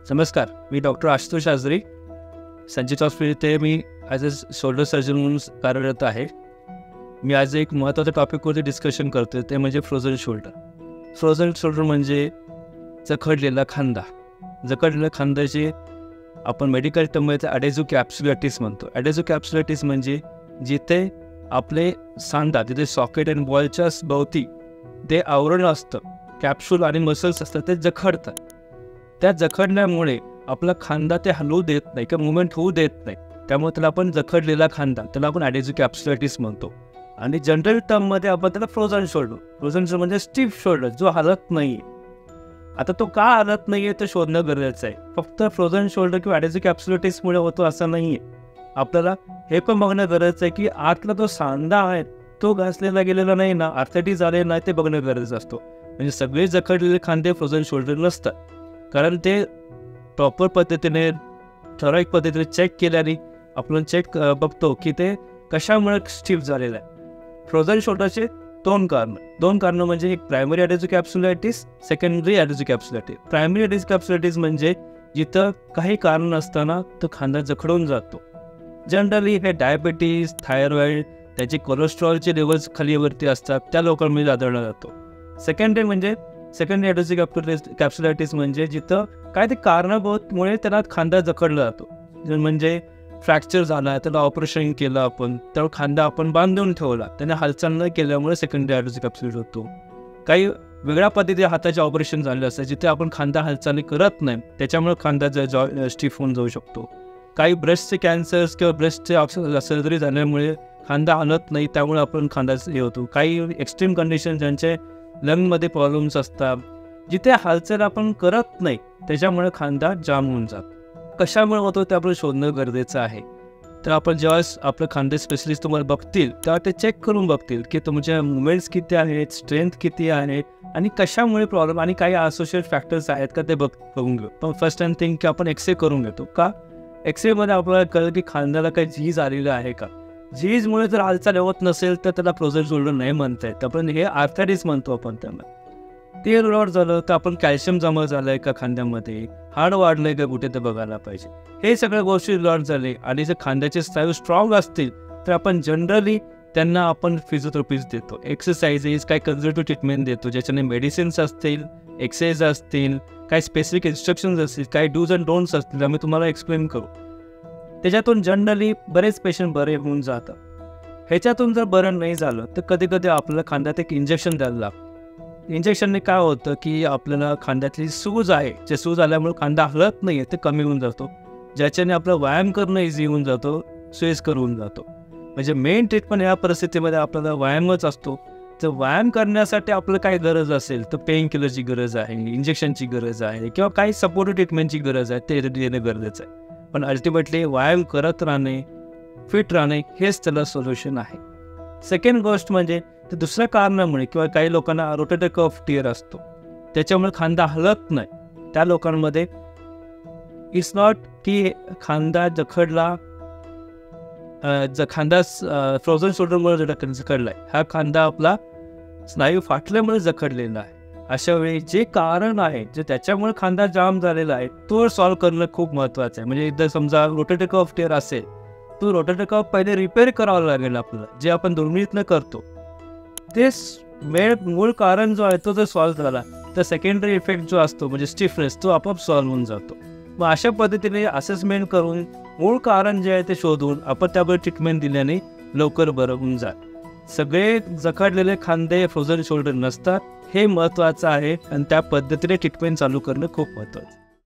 नमस्कार, मी doctor Ashutosh आजरी, Sanchit hospital येथे मी ॲज अ शोल्डर सर्जन म्हणून कार्यरत आहे. मी आज एक महत्त्वाच्या टॉपिकवरती डिस्कशन करतो, ते म्हणजे फ्रोझन शोल्डर. फ्रोझन शोल्डर म्हणजे जखडलेला खांदा. जखडलेल्या खांद्याचे आपण मेडिकल टर्ममध्ये ॲडेझो कॅप्सुलायटिस म्हणतो. ॲडेझो कॅप्सुलायटिस म्हणजे जिथे आपले सांधा, तिथे सॉकेट आणि बॉलच्या भोवती ते आवरण असतं, कॅप्सूल आणि मसल्स असतात, ते जखडतात. त्या जखडल्यामुळे आपला खांदा ते हलवू देत नाही किंवा मुवमेंट होऊ देत नाही. त्यामुळे त्याला आपण जखडलेला खांदा, त्याला आपण ॲडेझो कॅप्सुलायटिस म्हणतो. आणि जनरल टर्ममध्ये आपण त्याला फ्रोझन शोल्डर. फ्रोझन शोल्डर म्हणजे स्टिफ शोल्डर, जो हलत नाही. आता तो का हलत नाही आहे ते शोधणं गरजेचं आहे. फक्त फ्रोझन शोल्डर किंवा ॲडेझो कॅप्सुलायटिसमुळे होतो असं नाही आहे. आपल्याला हे पण बघणं गरजेचं आहे की आतला जो सांधा आहे तो घासलेला गेलेला नाही ना, आर्थरायटिस झालेला नाही, ते बघणं गरजेचं असतो. म्हणजे सगळे जखडलेले खांदे फ्रोझन शोल्डर नसतात, कारण ते प्रॉपर पद्धतीने ठराविक पद्धतीने चेक केल्याने आपण बघतो की ते कशामुळे स्टिफ झालेलं आहे. फ्रोझन शोल्डरचे दोन कारणं म्हणजे एक primary adhesive capsulitis, secondary adhesive capsulitis. Primary adhesive capsulitis म्हणजे जिथं काही कारण नसताना तो खांदा जखडून जातो. जनरली हे डायबिटीज, थायरॉइड, त्याचे कोलेस्ट्रॉलचे लेवल्स खालीवरती असतात, त्या लोकांमध्ये आढळला जातो. सेकंडरी ॲडेझो कॅप्सुलायटिस म्हणजे जिथं काय ते कारणमुळे त्याला खांदा जखडला जातो. म्हणजे फ्रॅक्चर झाला, त्याला ऑपरेशन केलं आपण, तर खांदा आपण बांधून ठेवला, त्याने हालचाल न केल्यामुळे सेकंडरी ॲडेझो कॅप्सुलायटिस होतो. काही वेगळ्या पद्धतीने हाताचे ऑपरेशन झाले असतात, जिथे आपण खांदा हालचाली करत नाही, त्याच्यामुळे खांदा स्टिफ होऊन जाऊ शकतो. काही ब्रेस्टचे कॅन्सर्स किंवा ब्रेस्टचे सर्जरी झाल्यामुळे खांदा हलत नाही, त्यामुळे आपण खांदा हे होतो. काही एक्स्ट्रीम कंडिशन ज्यांचे लंगमध्ये प्रॉब्लेम्स असतात, जिथे हालचाल आपण करत नाही, त्याच्यामुळे खांदा जाम होऊन जातो. कशामुळे होतो ते आपण शोधणं गरजेचं आहे. तर आपण जेव्हा आपलं खांदे स्पेशलिस्ट तुम्हाला बघतील तेव्हा ते चेक करून बघतील की तुमच्या मुवमेंट्स किती आहेत, स्ट्रेंथ किती आहे आणि कशामुळे प्रॉब्लेम आणि काही असोसिएट फॅक्टर्स आहेत का ते बघून घेऊ. पण फर्स्ट अँड थिंग की आपण एक्सरे करून घेतो. का? एक्सरेमध्ये आपल्याला कळलं की खांद्याला काही झीज आलेलं आहे का. झीजमुळे जर हालचाल होत नसेल तर त्याला फ्रोझन शोल्डर नाही म्हणता येत, आपण हे आर्थरायटिस म्हणतो आपण त्यांना. ते लॉट झालं तर आपण कॅल्शियम जमा झालं आहे का खांद्यामध्ये, हाड वाढलं आहे का कुठे, ते बघायला पाहिजे. हे सगळ्या गोष्टी लॉट झाले आणि जर खांद्याचे स्नायू स्ट्रॉंग असतील तर आपण जनरली त्यांना आपण फिजिओथेरपीज देतो, एक्सरसाइजेस, काही कन्झर्वेटिव्ह ट्रीटमेंट देतो, ज्याच्याने मेडिसिन्स असतील, एक्सरसाइज असतील, काही स्पेसिफिक इन्स्ट्रक्शन्स असतील, काही डूज अँड डोंट्स असतील, आम्ही तुम्हाला एक्सप्लेन करू. त्याच्यातून जनरली बरेच पेशंट बरे होऊन जातात. ह्याच्यातून जर बरं नाही झालं तर कधी कधी आपल्याला खांद्यात एक इंजेक्शन द्यायला लागतं. इंजेक्शनने काय होतं की आपल्याला खांद्यातली सूज आहे, जे सूज आल्यामुळे खांदा हलत नाही आहे, ते कमी होऊन जातो, ज्याच्याने आपला व्यायाम करणं इझी होऊन जातो, सोयीस्कर होऊन जातो. म्हणजे मेन ट्रीटमेंट या परिस्थितीमध्ये आपल्याला व्यायामच असतो. तर व्यायाम करण्यासाठी आपल्याला काही गरज असेल तर पेन किलरची गरज आहे, इंजेक्शनची गरज आहे, किंवा काही सपोर्टिव्ह ट्रीटमेंटची गरज आहे, ते देणं गरजेचं आहे. पण अल्टिमेटली व्यायाम करत राहणे, फिट राहणे, हेच त्याला सोल्युशन आहे. सेकंड गोष्ट म्हणजे ते दुसऱ्या कारणामुळे किंवा काही लोकांना रोटेटर कफ टिअर असतो, त्याच्यामुळे खांदा हलत नाही. त्या लोकांमध्ये इट्स नॉट की खांदा जखडला, खांदा फ्रोझन शोल्डरमुळे जखडला आहे, हा खांदा आपला स्नायू फाटल्यामुळे जखडलेला आहे. अशा वेळी जे कारण आहे, जे त्याच्यामुळे खांदा जाम झालेला आहे, तो सॉल्व्ह करणं खूप महत्त्वाचं आहे. म्हणजे एकदा समजा रोटेटर कफ टिअर असेल, तो रोटेटर कफ पहिले रिपेअर करावं लागेल आपल्याला, जे आपण दुर्मिळीतनं करतो. ते मूळ कारण जो आहे तो जर सॉल्व्ह झाला तर सेकंडरी इफेक्ट जो असतो म्हणजे स्टिफनेस, तो आपोआप सॉल्व्ह होऊन जातो. मग अशा पद्धतीने असेसमेंट करून मूळ कारण जे आहे ते शोधून आपण त्यावर ट्रीटमेंट दिल्याने लवकर बरं होऊन जात. सगळे जखडलेले खांदे फ्रोझन शोल्डर नसतात, हे महत्त्वाचं आहे आणि त्या पद्धतीने ट्रीटमेंट चालू करणं खूप महत्त्वाचं.